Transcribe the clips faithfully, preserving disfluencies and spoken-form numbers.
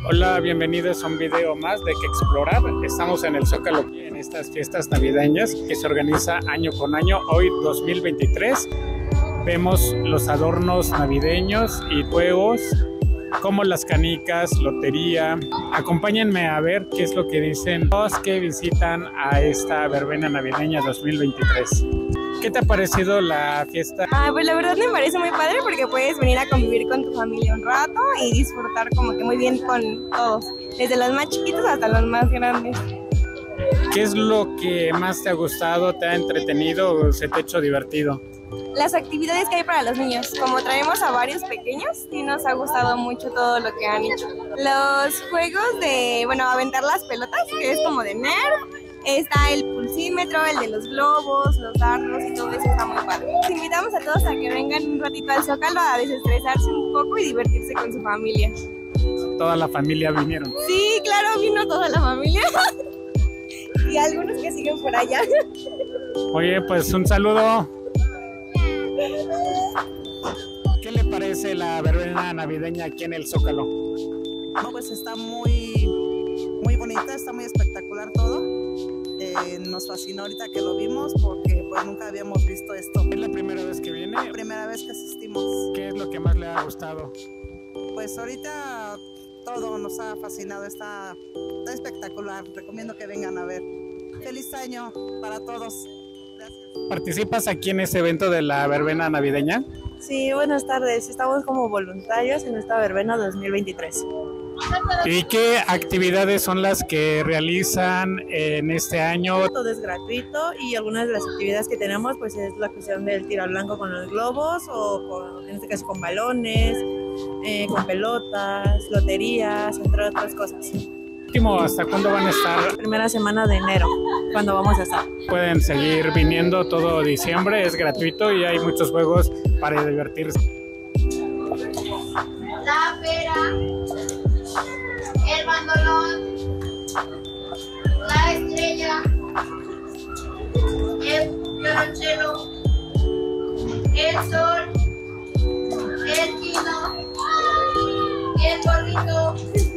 Hola, bienvenidos a un video más de Que Explorar. Estamos en el Zócalo en estas fiestas navideñas que se organiza año con año. Hoy dos mil veintitrés vemos los adornos navideños y juegos como las canicas, lotería. Acompáñenme a ver qué es lo que dicen los que visitan a esta verbena navideña dos mil veintitrés. ¿Qué te ha parecido la fiesta? Ah, pues la verdad me parece muy padre porque puedes venir a convivir con tu familia un rato y disfrutar como que muy bien con todos, desde los más chiquitos hasta los más grandes. ¿Qué es lo que más te ha gustado, te ha entretenido o se te ha hecho divertido? Las actividades que hay para los niños, como traemos a varios pequeños, sí nos ha gustado mucho todo lo que han hecho. Los juegos de, bueno, aventar las pelotas, que es como de Nerf. Está el pulsímetro, el de los globos, los dardos y todo eso está muy padre. Les invitamos a todos a que vengan un ratito al Zócalo a desestresarse un poco y divertirse con su familia. Toda la familia vinieron. Sí, claro, vino toda la familia. Y algunos que siguen por allá. Oye, pues un saludo. ¿Qué le parece la verbena navideña aquí en el Zócalo? No, pues está muy, muy bonita, está muy espectacular todo. Eh, nos fascinó ahorita que lo vimos porque pues nunca habíamos visto esto. ¿Es la primera vez que viene? La primera vez que asistimos. ¿Qué es lo que más le ha gustado? Pues ahorita todo nos ha fascinado, está, está espectacular. Recomiendo que vengan a ver. Feliz año para todos. Gracias. ¿Participas aquí en ese evento de la verbena navideña? Sí, buenas tardes. Estamos como voluntarios en esta verbena dos mil veintitrés. ¿Y qué actividades son las que realizan en este año? Todo es gratuito y algunas de las actividades que tenemos pues es la cuestión del tiro al blanco con los globos o con, en este caso con balones, eh, con pelotas, loterías, entre otras cosas. Último, ¿hasta cuándo van a estar? Primera semana de enero, cuando vamos a estar. Pueden seguir viniendo todo diciembre, es gratuito y hay muchos juegos para divertirse. La pera, el bandolón, la estrella, el violonchelo, el sol, el kino, el gorrito,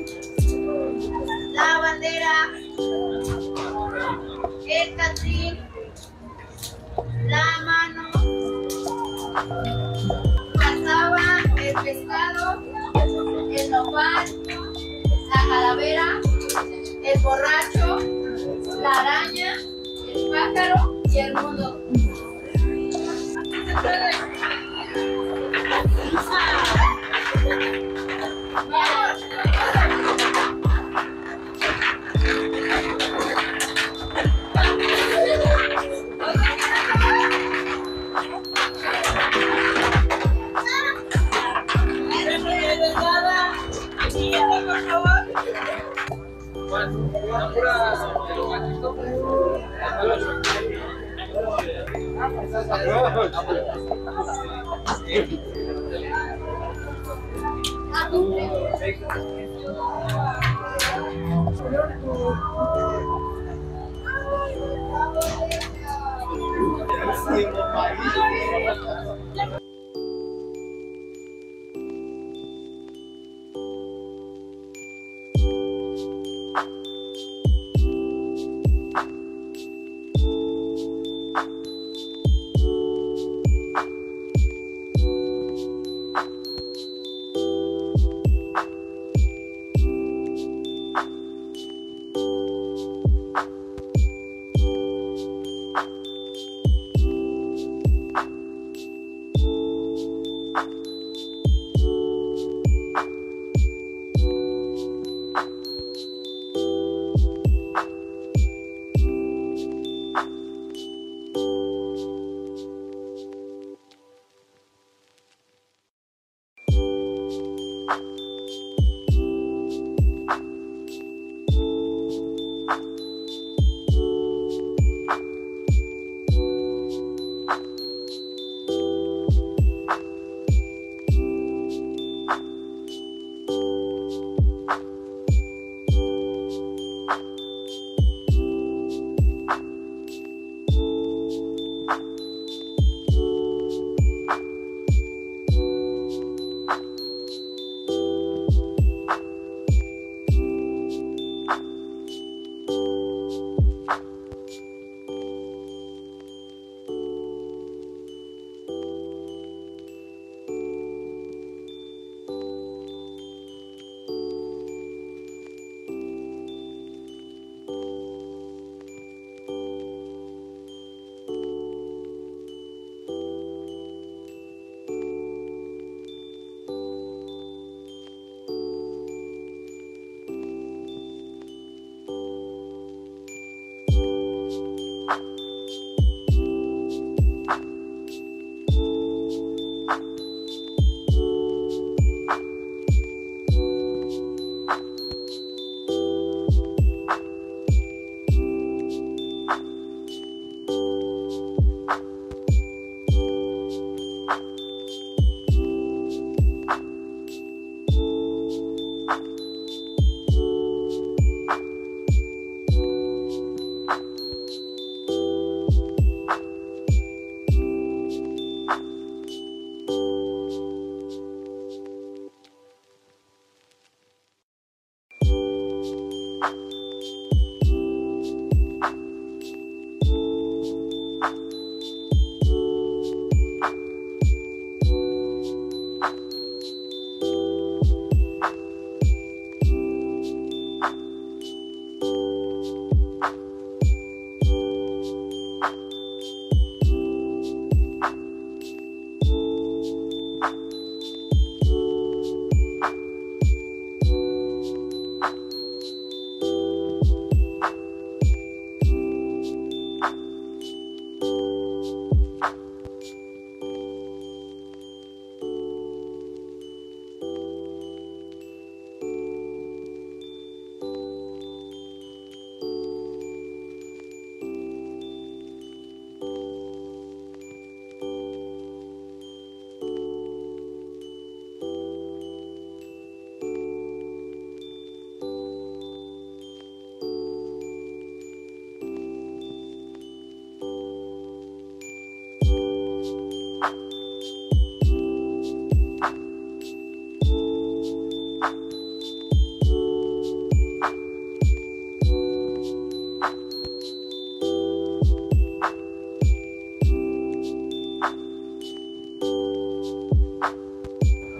la bandera, el catrín, la mano, pasaba el pescado, el nopal, la calavera, el borracho, la araña, el pájaro y el mundo.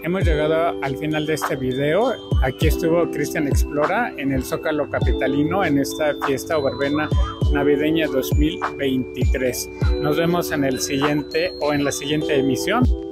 hemos llegado al final de este video. Aquí estuvo Cristian Explora en el Zócalo capitalino en esta fiesta o verbena navideña dos mil veintitrés. Nos vemos en el siguiente o en la siguiente emisión.